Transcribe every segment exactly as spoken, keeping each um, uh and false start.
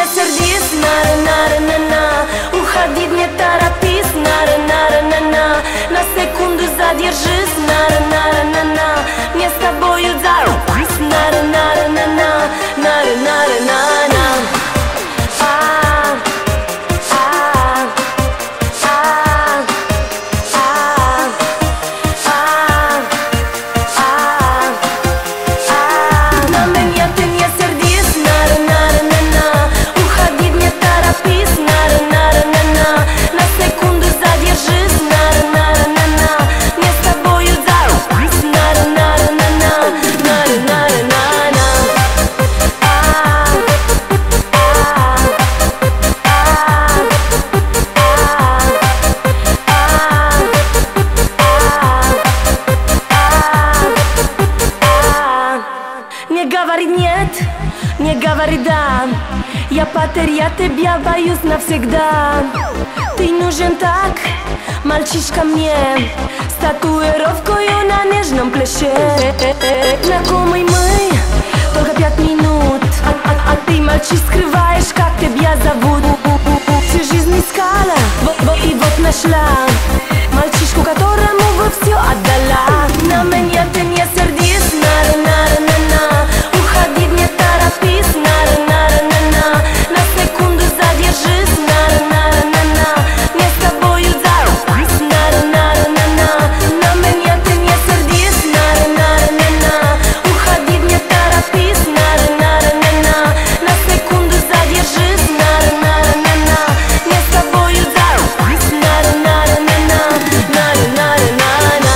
не сердись, нара, нара, на, на. Уходить не торопись, нара, нара, на, на. На секунду задержись, нара, нара, на, на. Мне с тобою зарубись, нара, нара, на, на. Нара, нара, на, на. Не говори нет, не говори да. Я потерять тебя боюсь навсегда. Ты нужен так, мальчишка мне, с татуировкою на нежном плече. Знакомый мы, только пять минут, а, а, а ты, мальчик, скрываешь, как тебя зовут. Всю жизнь искала, вот, вот и вот нашла мальчишку, которому вы все отдала. На меня ты не сердись, нара, нара, на, на. Уходить не торопись, нара, нара, на, на. На секунду задержись, нара, нара, на, на. Мне с тобою зарубись, нара, нара, на, на. На меня ты не сердись, нара, нара, на, на. Уходить не торопись, нара, нара, на, на. На секунду задержись, нара, нара, на, на. Мне с тобою зарубись, нара, нара, на, на. Нара, нара, на, на.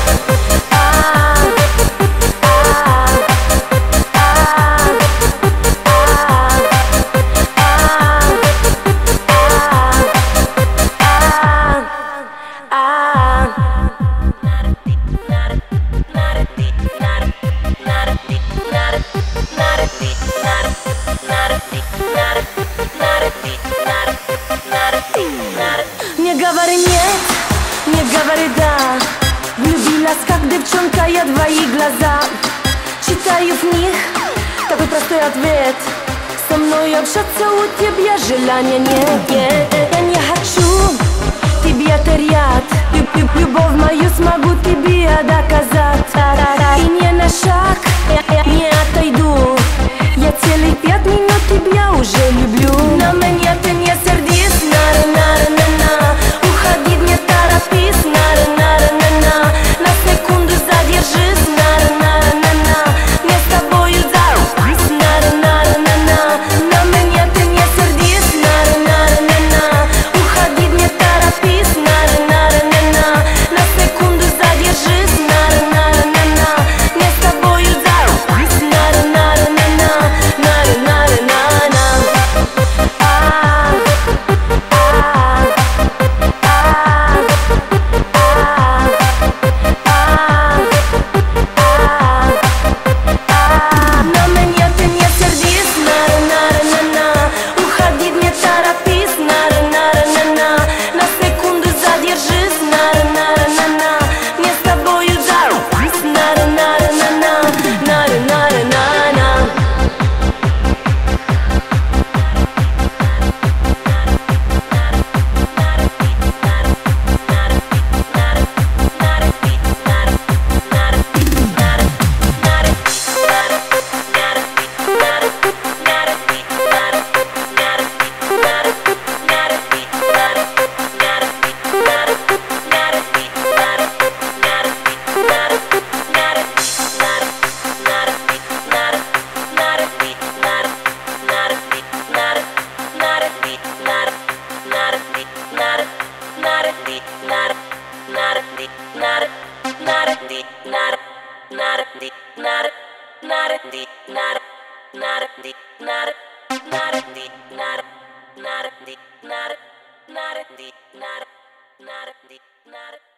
Не говори нет, не говори да. Влюбилась, как девчонка, я твои глаза. Читаю в них такой простой ответ. Со мной общаться у тебя желания нет, нет. Я не хочу тебя терять. Люб, люб, любовь мою смогу тебе доказать. И не на шаг я не отойду. Я целых пять минут тебя уже люблю. На меня ты не сердись, нара, нара, на, на. Уходить не торопись, нара, нара, на, на. На секунду задержись, нара, нара, на, на. Мне с тобою зарубись, нара, нара, на, на. На меня ты не сердись, нара, нара, на, на. Уходить не торопись, нара, нара, на, на. На секунду задержись, нара, нара, на, на. Мне с тобою зарубись, нара, нара, на, на. Нара, нара, на, на. На меня ты не сердись, нара, нара, на, на. Уходить не торопись, нара, нара, на, на. На секунду задержись, нара, нара, на, на. Мне с тобою зарубись, нара, нара, на, на. Нара, нара, на, на. Not